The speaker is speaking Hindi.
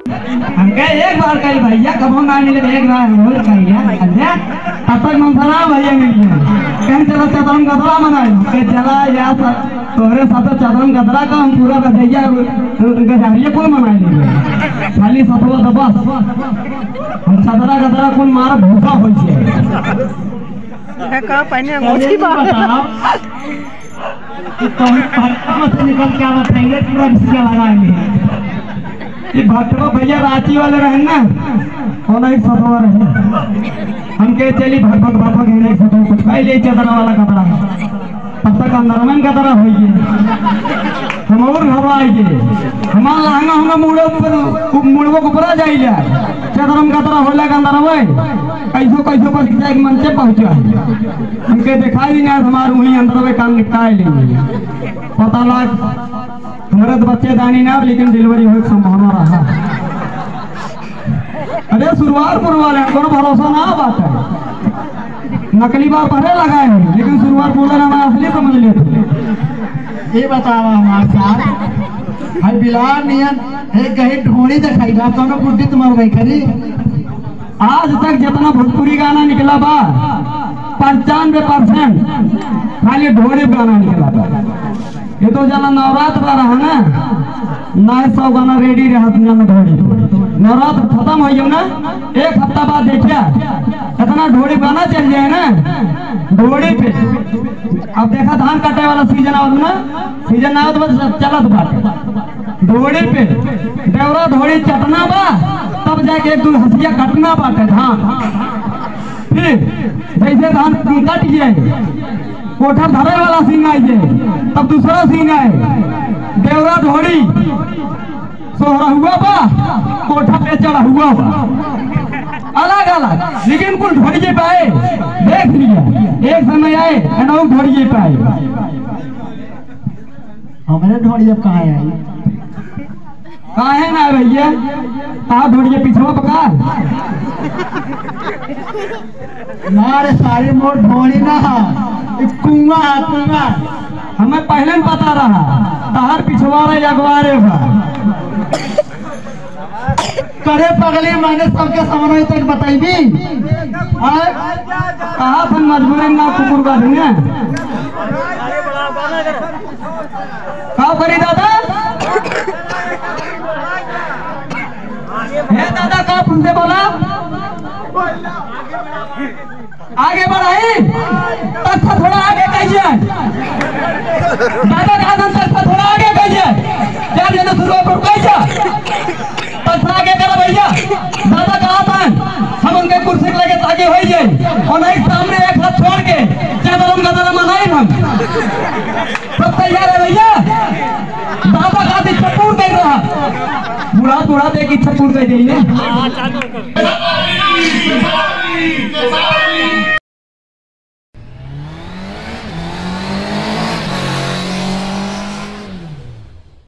हमके एक बार कही भैया कबो ना मिले एक बार हम बोल कही अरे तब तक मनसरा भैया मिल गए कहीं चलो चतरम गदरा मनाई के चला या तोरे साथ चतरम गदरा का हम पूरा गधैया गजारिया कोई मनाई लेंगे खाली सतवा दबा हम चतरा गदरा कोई मार भूखा हो का पहने मोची बताओ कि तुम पटना से निकल के बताएंगे पूरा बिस्किया लगाएंगे ये भट्टवा भैया रांची वाले रहे ना होना एक सतवा रहे हमके चली भगभग भगभग है एक सतवा कुछ पहले चदरा वाला कपड़ा तब तक अंदर में कतरा होइए हम और घबराइए हमार लहंगा होगा मुड़वो ऊपरा जाइए चदरम कतरा होला का अंदर में कैसो कैसो बस एक मंच पहुंचा हमके दिखाई नहीं आज हमारे वहीं अंदर में काम निपटाए लेंगे पता लग हमारे तो बच्चे दानी ना लेकिन डिलीवरी हो संभावना रहा। अरे शुरुआत वाले कोनो भरोसा ना बात है नकली बार पहले लगाए हैं लेकिन शुरुआत बोले ना असली समझ लेते ये बतावा हमारे साथ भाई बिलार नियन एक गही ढोड़ी दिखाई बा कोनो बुद्धि तुम्हारे भाई करी आज तक जितना भोजपुरी गाना निकला बा 95% खाली ढोड़ी गाना निकला बा ये तो जना नवरात्र रहा ना ना 100 गाना रेडी रहा ढोड़ी नवरात्र खत्म हो गया ना एक हफ्ता बाद देखिए इतना ढोड़ी गाना चल जाए ना ढोड़ी पे अब देखा धान काटे वाला सीजन आवत ना सीजन आवत बस चलत बाटे ढोड़ी पे देवरा ढोड़ी चटना बा तब जाके एक दो हंसिया कटना बाटे धान फिर जैसे धान कट जाए कोठा धरे वाला सीन आई जाए तब दूसरा सीन आए देवरा ढोड़ी सोहरा हुआ बा कोठा पे चढ़ा हुआ बा अलग अलग लेकिन कुल ढोड़िए पाए देख लिया एक समय आए ढोड़िए पाए हमारे ढोड़ी अब कहाँ आई कहा है ना भैया कहा ढोड़िए पिछवा पका मारे सारी मोर ढोड़ी ना कुआं हमें पहले पता रहा तहार पिछवाड़े अगवारे बा करे पगली मैंने सबके सामने तक बताई कहा था मजबूरी ना कुकुर का दुनिया कहा करी दादा है दादा कहा तुमसे बोला आगे बढ़ाई तक थोड़ा आगे कहिए दादा कहा तक थोड़ा आगे कहिए क्या देना शुरू पर कैसा तक आगे करो भैया दादा कहा था हम उनके कुर्सी लेके ताकि हो जाए और एक सामने एक हाथ छोड़ के चदरम गदरा मनाए हम सब तैयार है भैया दादा का इच्छा पूर्ण कर रहा बुढ़ा दे की इच्छा पूर्ण कर देंगे